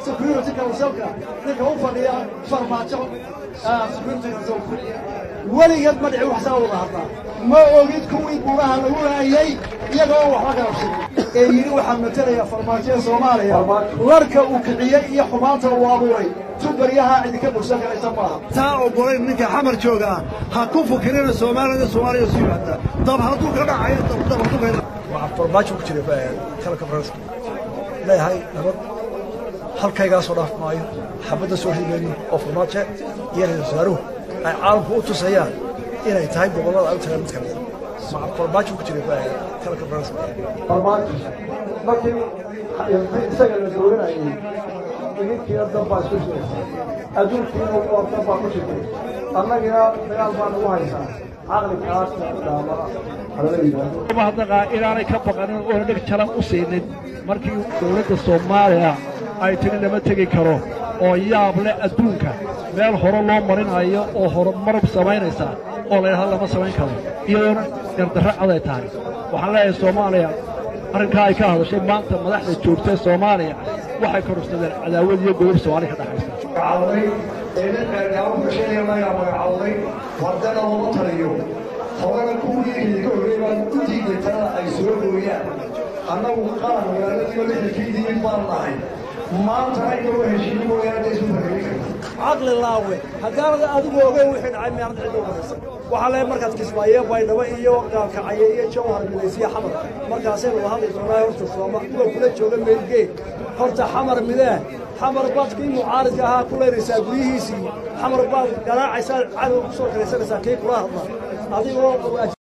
security councilka ninka u fadhiya farmaajo security councilka weligeed ma dhici wax saa uga hadlaa ma ogid kuwii buuraha lagu laayay iyagoo waxba garabsan ee yidhi waxaan matalaya farmaajoda Soomaaliya warka uu kiciyay iyo xumaanta uu abuuray tubaryaha idinka bulshan karaysa maaha taa oo golay ninka xamar jooga ha ku fikirina Soomaaliya sii wada dab hadduu ka dhacayo dab hadduu ka waxa farmaajo ku jiray teleconference leeyahay nabad halkayga soo dhaaf maayo xabada soo xigeeyay oo farmaajo iyo rasaaruhu ay caalamku u tusayaan inay tahay gobolada ay tahay mid kamid ah farmaajo ku jiray teleconference farmaajo markii isaga la dooranayay midkii dad baa isku jiray adduunka oo dad baa ku jiray annagina dagaal baan ugu haysaa caqliga aasna hadda inaanay ka baqanin oo dhig jalan u siinin markii dawladda Soomaaliya ay tiri lama tagi karo oo yaab leh adduunka meel hore loo marinayo oo horumar samaynaysa oo la yiraahdo lama samayn karo iyadoo dardarro caday tahay waxaan leeyahay Soomaaliya arrinka ay ka hadashay maanta madaxda joogta Soomaaliya waxay kororsadeen cadaawad iyo go'aan Soomaaliya ka dhaxaysa cawday ee ugu sheegay magacawday wadana loo taliyo hawada ku yiri go'aan ku diiday ay soo gooyaan annagu qaran walaaladiyo lixdiidii baan lahay maanta ay ugu heshiin mooyaane isu fariiqay عقل الله هذا أدوه وحين عمي عند عدوه وعلى مركز كسباية بايدوا إياه كعيية جوهر مليسية حمر مركز سير وهذا الزمان هرت الصومال كل شغل من الجيل هرت حمر ملاه حمر بات كي معارض كها كل رسالة حمر بات قراء عسال عدو صوت رسالة كي كلها هذه هو